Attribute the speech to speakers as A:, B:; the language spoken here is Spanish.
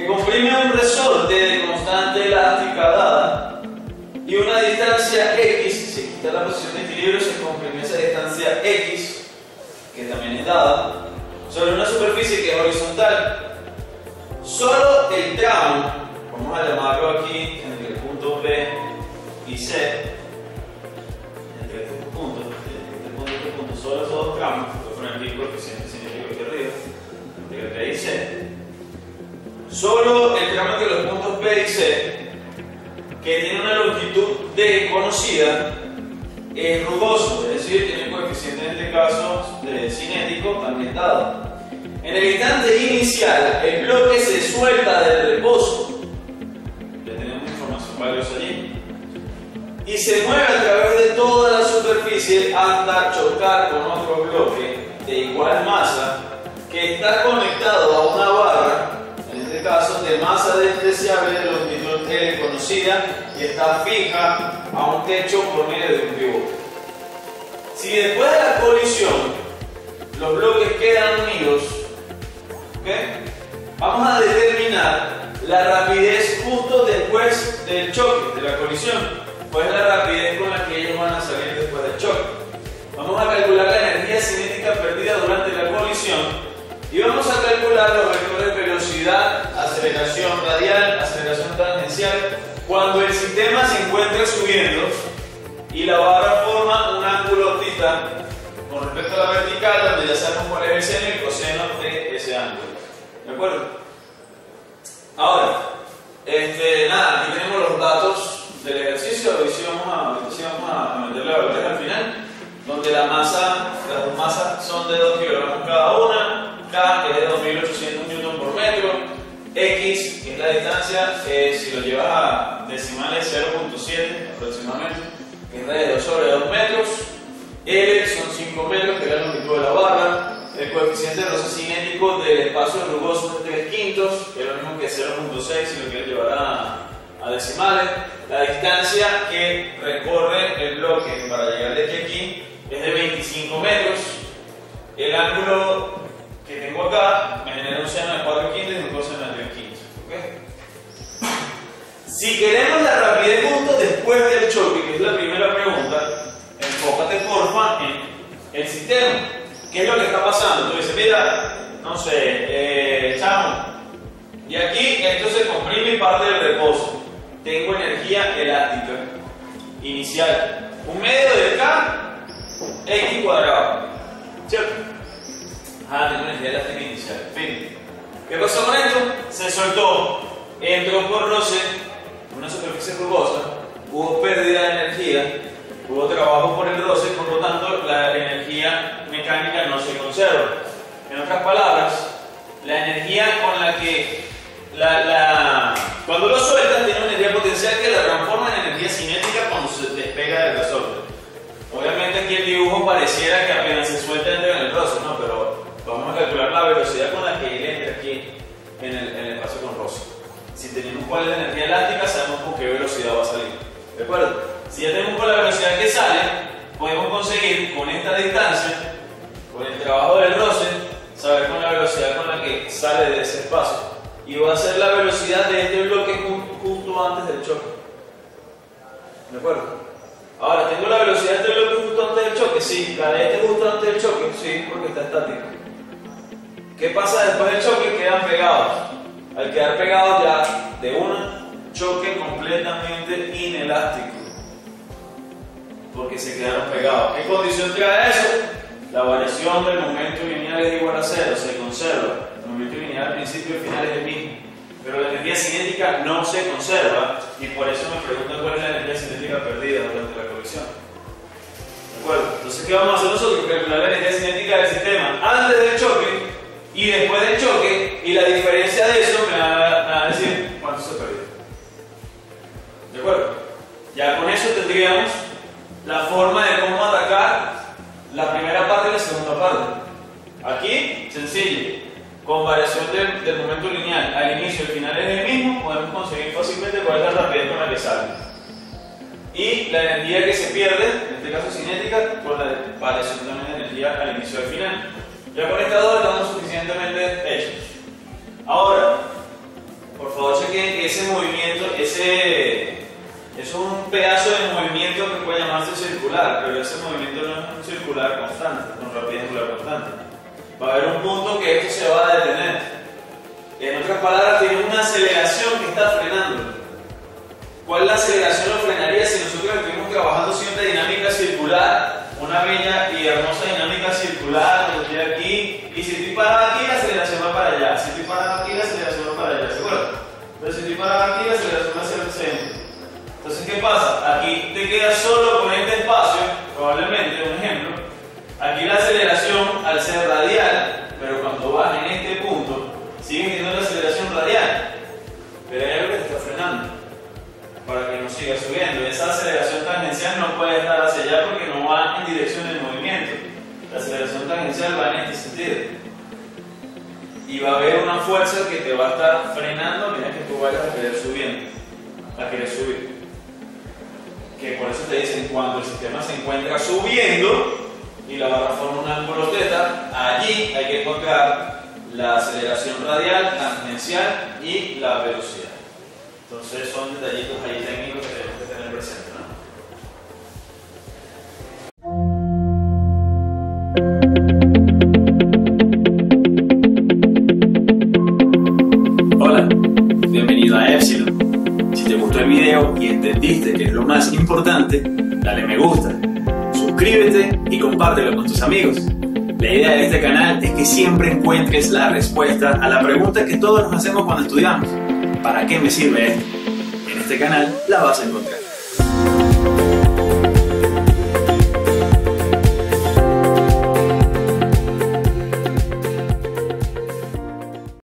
A: que comprime un resorte de constante elástica dada y una distancia x, se quita la posición de equilibrio, se comprime esa distancia x, que también es dada, sobre una superficie que es horizontal. Solo el tramo, vamos a llamarlo aquí entre el punto B y C, entre estos puntos, solo esos dos tramos, voy a poner aquí el coeficiente cinético aquí arriba, entre B y C. Solo el tramo entre los puntos B y C, que tiene una longitud D conocida, es rugoso, es decir, tiene un coeficiente en este caso de cinético también dado. En el instante inicial, el bloque se suelta del reposo, ya tenemos información valiosa allí, y se mueve a través de toda la superficie hasta chocar con otro bloque de igual masa que está conectado a una barra, en este caso de masa despreciable de longitud L conocida, y está fija a un techo por medio de un pivote. Si después de la colisión los bloques quedan unidos, ¿okay?, vamos a determinar la rapidez justo después del choque, de la colisión, pues la rapidez con la que ellos van a salir después del choque. Vamos a calcular la energía cinética perdida durante la colisión y vamos a calcular los vectores de velocidad, aceleración radial, aceleración tangencial, cuando el sistema se encuentra subiendo y la barra forma un ángulo θ con respecto a la vertical, donde ya sabemos cuál es el seno y el coseno de ese ángulo. ¿De acuerdo? Ahora, nada, aquí tenemos los datos del ejercicio. Hoy sí vamos a meterle valores al final, donde las dos masas son de 2 kilogramos cada una, K, que es de 2800 newton por metro, X, que es la distancia, si lo llevas a decimales, 0.7 aproximadamente, que es de 2 sobre 2 metros, L son 5 metros, que es la longitud de la barra, el coeficiente de roce cinético del espacio rugoso es 3 quintos, que es lo mismo que 0.6 si lo quieres llevar a decimales. La distancia que recorre el bloque para llegar de aquí a aquí es de 25 metros. El ángulo que tengo acá me genera un seno de 4 quintos y un coseno de 3 quintos. ¿Okay? Si queremos la rapidez justo después del choque, que es la primera pregunta, enfócate porfa en el sistema. ¿Qué es lo que está pasando? Tú dices, mira, no sé, chamo, y aquí esto se comprime y parte del reposo. Tengo energía elástica inicial, un medio de K, X cuadrado, ¿cierto? Tengo energía elástica inicial. Fin. ¿Qué pasó con esto? Se soltó, entró por roce, una superficie rugosa, hubo pérdida de energía, hubo trabajo por el roce, por lo tanto la energía mecánica no se conserva. En otras palabras, la energía con la que cuando lo sueltas tiene una energía potencial que la transforma en energía cinética cuando se despega del resorte. Obviamente aquí el dibujo pareciera que apenas se suelta entra en el roce, ¿no? Pero vamos a calcular la velocidad con la que él entra aquí en el espacio con roce. Si tenemos cuál es la energía elástica, sabemos con qué velocidad va a salir. ¿De acuerdo? Si ya tenemos con la velocidad que sale, podemos conseguir con esta distancia, con el trabajo del roce, saber con la velocidad con la que sale de ese espacio. Y va a ser la velocidad de este bloque justo antes del choque. ¿De acuerdo? Ahora, ¿tengo la velocidad de este bloque justo antes del choque? Sí. ¿La de este justo antes del choque? Sí, porque está estático. ¿Qué pasa después del choque? Quedan pegados. Al quedar pegados ya de una, choque completamente inelástico, porque se quedaron pegados. ¿Qué condición trae eso? La variación del momento lineal es igual a 0, se conserva. El momento lineal al principio y al final es el mismo, pero la energía cinética no se conserva, y por eso me preguntan cuál es la energía cinética perdida durante la colisión. ¿De acuerdo? Entonces, ¿qué vamos a hacer nosotros? Calcular la energía cinética del sistema antes del choque y después del choque, y la diferencia de eso me va a decir cuánto se perdió. ¿De acuerdo? Ya con eso tendríamos la forma de cómo atacar la primera parte y la segunda parte. Aquí, sencillo, con variación del momento lineal al inicio y al final es el mismo, podemos conseguir fácilmente cuál es la rapidez con la que sale. Y la energía que se pierde, en este caso cinética, con la variación también de energía al inicio y al final. Ya con estas dos estamos suficientemente hechos. Ahora, que ese movimiento, eso es un pedazo de movimiento que puede llamarse circular, pero ese movimiento no es un circular constante, con rapidez angular constante. Va a haber un punto que esto se va a detener. En otras palabras, tiene una aceleración que está frenando. ¿Cuál es la aceleración o frenaría si nosotros estuvimos trabajando siempre dinámica circular? Una bella y hermosa dinámica circular, donde estoy aquí, y si estoy parado aquí, la aceleración va para allá. Si estoy parado aquí, la aceleración va para allá, ¿se acuerdan? Pero si estoy parado aquí, la aceleración va hacia el centro. Entonces, ¿qué pasa? Aquí te quedas solo con este espacio, probablemente, un ejemplo. Aquí la aceleración, al ser radial, pero cuando vas en este punto, sigues teniendo la aceleración radial, pero hay algo que te está frenando para que no siga subiendo. Esa aceleración tangencial no puede estar hacia allá porque no va en dirección del movimiento. La aceleración tangencial va en este sentido. Y va a haber una fuerza que te va a estar frenando a medida que tú vayas a querer subiendo, a querer subir. Que por eso te dicen, cuando el sistema se encuentra subiendo y la barra forma un ángulo θ, allí hay que encontrar la aceleración radial, tangencial y la velocidad. Entonces son detallitos ahí técnicos que tenemos que tener presente, ¿no? Hola, bienvenido a Epsilon. Si te gustó el video y entendiste que es lo más importante, dale me gusta, suscríbete y compártelo con tus amigos. La idea de este canal es que siempre encuentres la respuesta a la pregunta que todos nos hacemos cuando estudiamos: ¿para qué me sirve esto? En este canal la vas a encontrar.